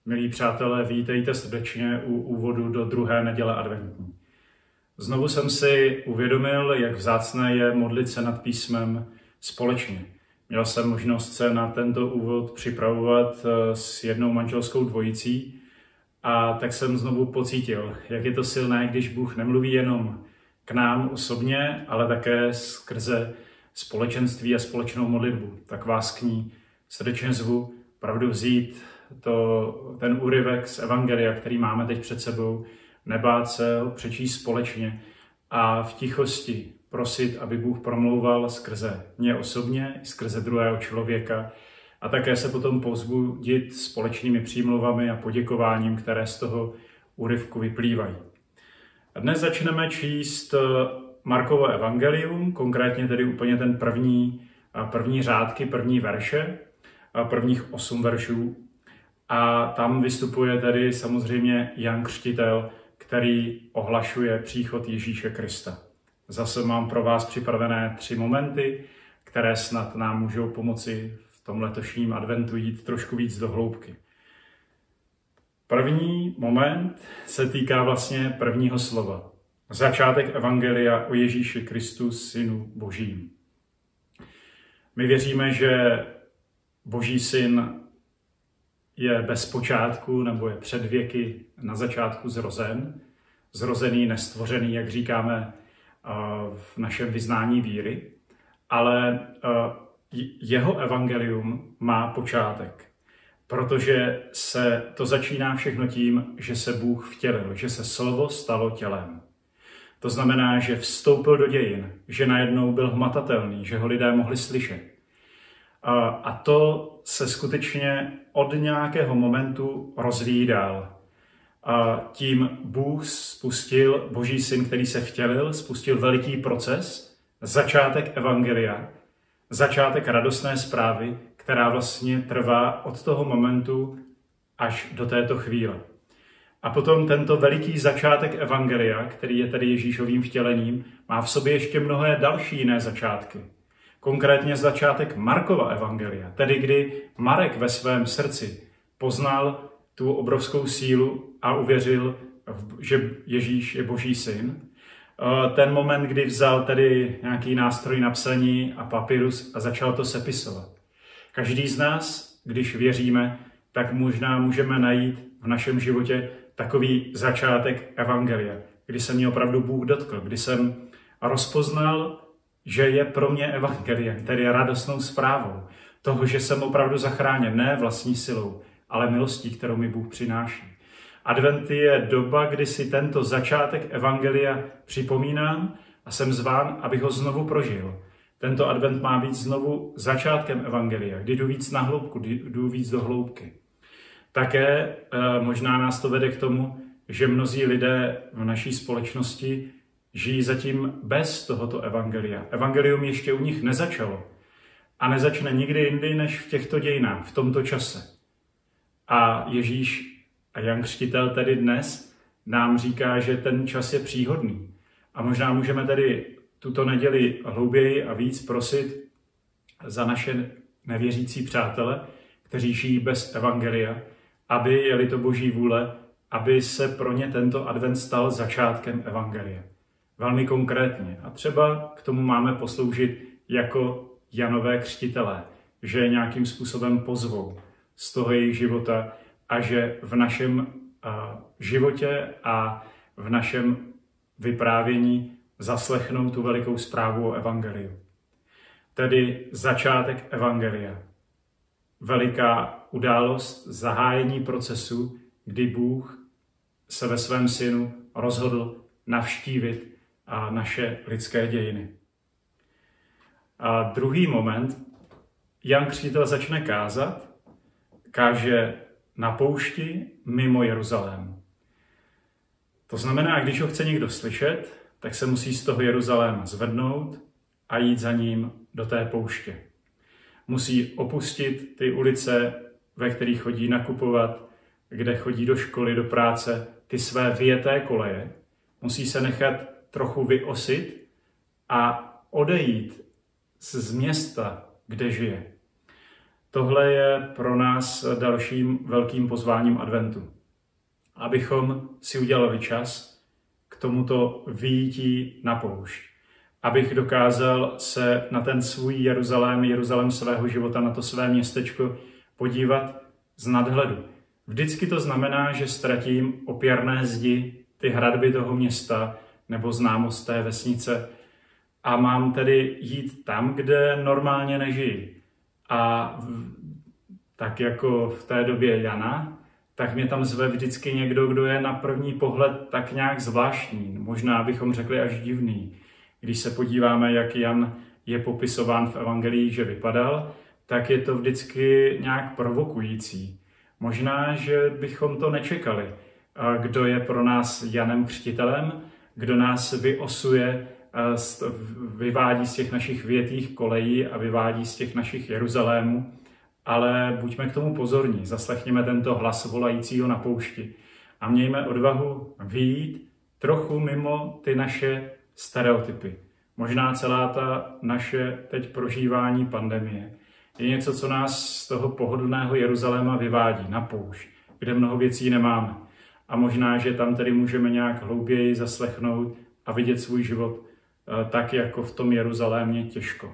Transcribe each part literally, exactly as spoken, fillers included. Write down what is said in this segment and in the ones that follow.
Milí přátelé, vítejte srdečně u úvodu do druhé neděle adventní. Znovu jsem si uvědomil, jak vzácné je modlit se nad písmem společně. Měl jsem možnost se na tento úvod připravovat s jednou manželskou dvojicí a tak jsem znovu pocítil, jak je to silné, když Bůh nemluví jenom k nám osobně, ale také skrze společenství a společnou modlitbu. Tak vás k ní srdečně zvu, pravdu vzít to, ten úryvek z Evangelia, který máme teď před sebou, nebát se ho přečíst společně a v tichosti prosit, aby Bůh promlouval skrze mě osobně, skrze druhého člověka a také se potom povzbudit společnými přímluvami a poděkováním, které z toho úryvku vyplývají. A dnes začneme číst Markovo evangelium, konkrétně tedy úplně ten první, první řádky, první verše, prvních osm veršů. A tam vystupuje tedy samozřejmě Jan Křtitel, který ohlašuje příchod Ježíše Krista. Zase mám pro vás připravené tři momenty, které snad nám můžou pomoci v tom letošním adventu jít trošku víc do hloubky. První moment se týká vlastně prvního slova. Začátek evangelia o Ježíši Kristu, Synu Božím. My věříme, že Boží syn je bez počátku nebo je před věky na začátku zrozen, zrozený, nestvořený, jak říkáme v našem vyznání víry, ale jeho evangelium má počátek, protože se to začíná všechno tím, že se Bůh vtělil, že se slovo stalo tělem. To znamená, že vstoupil do dějin, že najednou byl hmatatelný, že ho lidé mohli slyšet. A to se skutečně od nějakého momentu rozvíjí dál. A tím Bůh spustil, Boží syn, který se vtělil, spustil veliký proces, začátek evangelia, začátek radostné zprávy, která vlastně trvá od toho momentu až do této chvíle. A potom tento veliký začátek evangelia, který je tedy Ježíšovým vtělením, má v sobě ještě mnohé další jiné začátky. Konkrétně začátek Markova evangelia, tedy kdy Marek ve svém srdci poznal tu obrovskou sílu a uvěřil, že Ježíš je Boží syn. Ten moment, kdy vzal tedy nějaký nástroj na psaní a papyrus a začal to sepisovat. Každý z nás, když věříme, tak možná můžeme najít v našem životě takový začátek evangelia, kdy se mě opravdu Bůh dotkl, kdy jsem rozpoznal, že je pro mě evangeliem, tedy radostnou zprávou toho, že jsem opravdu zachráněn, ne vlastní silou, ale milostí, kterou mi Bůh přináší. Advent je doba, kdy si tento začátek evangelia připomínám a jsem zván, abych ho znovu prožil. Tento advent má být znovu začátkem evangelia, kdy jdu víc na hloubku, kdy jdu víc do hloubky. Také možná nás to vede k tomu, že mnozí lidé v naší společnosti žijí zatím bez tohoto evangelia. Evangelium ještě u nich nezačalo a nezačne nikdy jindy než v těchto dějinách, v tomto čase. A Ježíš a Jan Křtitel tedy dnes nám říká, že ten čas je příhodný. A možná můžeme tedy tuto neděli hlouběji a víc prosit za naše nevěřící přátele, kteří žijí bez evangelia, aby, je-li to Boží vůle, aby se pro ně tento advent stal začátkem evangelia. Velmi konkrétně. A třeba k tomu máme posloužit jako Janové křtitelé, že nějakým způsobem pozvou z toho jejich života a že v našem uh, životě a v našem vyprávění zaslechnou tu velikou zprávu o evangeliu. Tedy začátek evangelia. Veliká událost, zahájení procesu, kdy Bůh se ve svém synu rozhodl navštívit a naše lidské dějiny. A druhý moment, Jan Křtitel začne kázat, káže na poušti mimo Jeruzalém. To znamená, když ho chce někdo slyšet, tak se musí z toho Jeruzaléma zvednout a jít za ním do té pouště. Musí opustit ty ulice, ve kterých chodí nakupovat, kde chodí do školy, do práce, ty své vyjeté koleje. Musí se nechat trochu vyosit a odejít z města, kde žije. Tohle je pro nás dalším velkým pozváním adventu. Abychom si udělali čas k tomuto vyjítí na poušť. Abych dokázal se na ten svůj Jeruzalém, Jeruzalém svého života, na to své městečko podívat z nadhledu. Vždycky to znamená, že ztratím opěrné zdi, ty hradby toho města nebo známost té vesnice a mám tedy jít tam, kde normálně nežiji. A v, tak jako v té době Jana, tak mě tam zve vždycky někdo, kdo je na první pohled tak nějak zvláštní, možná bychom řekli až divný. Když se podíváme, jak Jan je popisován v evangelii, že vypadal, tak je to vždycky nějak provokující. Možná, že bychom to nečekali. Kdo je pro nás Janem Křtitelem, kdo nás vyosuje, vyvádí z těch našich větých kolejí a vyvádí z těch našich Jeruzalémů. Ale buďme k tomu pozorní, zaslechněme tento hlas volajícího na poušti a mějme odvahu vyjít trochu mimo ty naše stereotypy. Možná celá ta naše teď prožívání pandemie je něco, co nás z toho pohodlného Jeruzaléma vyvádí na poušť, kde mnoho věcí nemáme. A možná, že tam tedy můžeme nějak hlouběji zaslechnout a vidět svůj život tak, jako v tom Jeruzalémě těžko.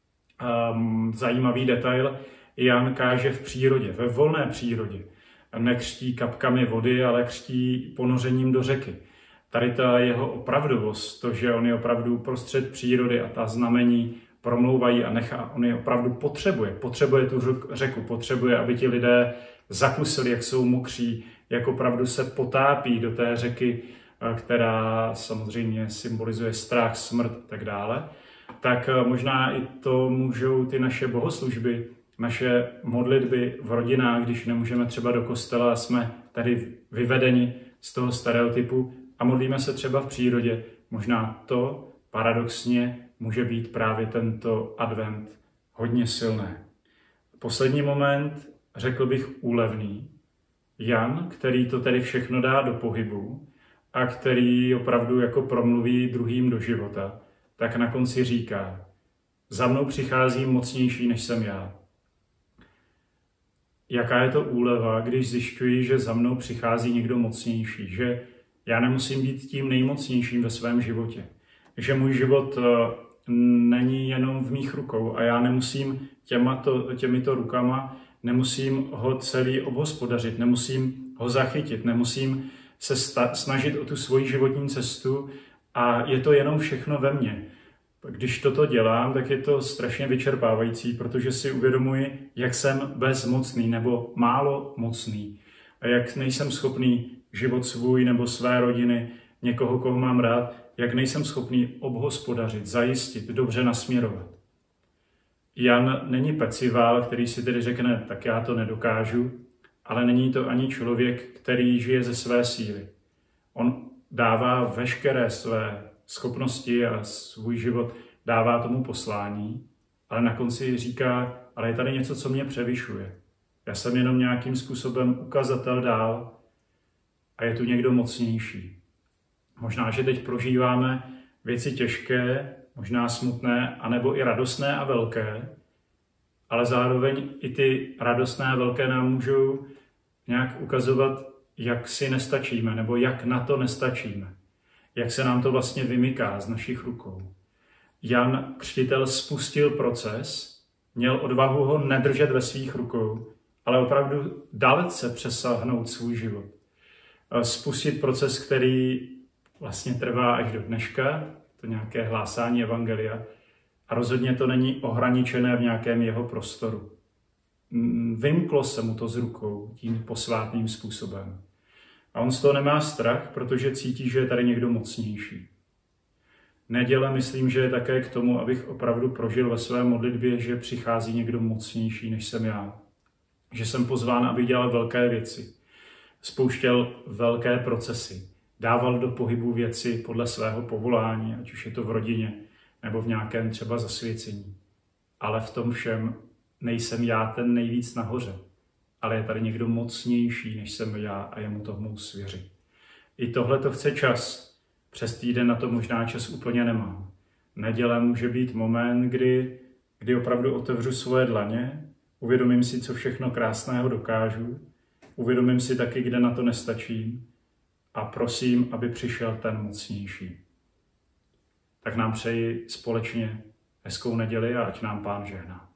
Zajímavý detail, Jan káže v přírodě, ve volné přírodě. Nekřtí kapkami vody, ale křtí ponořením do řeky. Tady ta jeho opravdovost, to, že on je opravdu prostřed přírody a ta znamení promlouvají a nechá, on je opravdu potřebuje. Potřebuje tu řeku, potřebuje, aby ti lidé zakusili, jak jsou mokří, jak opravdu se potápí do té řeky, která samozřejmě symbolizuje strach, smrt a tak dále. Tak možná i to můžou ty naše bohoslužby, naše modlitby v rodinách, když nemůžeme třeba do kostela a jsme tady vyvedeni z toho stereotypu a modlíme se třeba v přírodě. Možná to paradoxně může být právě tento advent hodně silné. Poslední moment, řekl bych úlevný. Jan, který to tedy všechno dá do pohybu a který opravdu jako promluví druhým do života, tak na konci říká: za mnou přichází mocnější, než jsem já. Jaká je to úleva, když zjišťuji, že za mnou přichází někdo mocnější, že já nemusím být tím nejmocnějším ve svém životě, že můj život není jenom v mých rukou a já nemusím těmato, těmito rukama, nemusím ho celý obhospodařit, nemusím ho zachytit, nemusím se sta- snažit o tu svoji životní cestu a je to jenom všechno ve mně. Když toto dělám, tak je to strašně vyčerpávající, protože si uvědomuji, jak jsem bezmocný nebo málo mocný a jak nejsem schopný život svůj nebo své rodiny, někoho, koho mám rád, jak nejsem schopný obhospodařit, zajistit, dobře nasměrovat. Jan není pecivál, který si tedy řekne, tak já to nedokážu, ale není to ani člověk, který žije ze své síly. On dává veškeré své schopnosti a svůj život dává tomu poslání, ale na konci říká, ale je tady něco, co mě převyšuje. Já jsem jenom nějakým způsobem ukazatel dál a je tu někdo mocnější. Možná, že teď prožíváme věci těžké, možná smutné, anebo i radostné a velké, ale zároveň i ty radostné a velké nám můžou nějak ukazovat, jak si nestačíme, nebo jak na to nestačíme. Jak se nám to vlastně vymyká z našich rukou. Jan Křtitel spustil proces, měl odvahu ho nedržet ve svých rukou, ale opravdu dalece přesáhnout svůj život. Spustit proces, který vlastně trvá až do dneška, to nějaké hlásání evangelia, a rozhodně to není ohraničené v nějakém jeho prostoru. Vymklo se mu to z rukou tím posvátným způsobem. A on z toho nemá strach, protože cítí, že je tady někdo mocnější. Neděle myslím, že je také k tomu, abych opravdu prožil ve své modlitbě, že přichází někdo mocnější, než jsem já. Že jsem pozván, aby dělal velké věci. Spouštěl velké procesy. Dával do pohybu věci podle svého povolání, ať už je to v rodině, nebo v nějakém třeba zasvěcení. Ale v tom všem nejsem já ten nejvíc nahoře. Ale je tady někdo mocnější, než jsem já a jemu to mohu svěřit. I tohle to chce čas. Přes týden na to možná čas úplně nemám. Neděle může být moment, kdy, kdy opravdu otevřu svoje dlaně Uvědomím si, co všechno krásného dokážu. Uvědomím si taky, kde na to nestačím. A prosím, aby přišel ten mocnější. Tak nám přeji společně hezkou neděli a ať nám Pán žehná.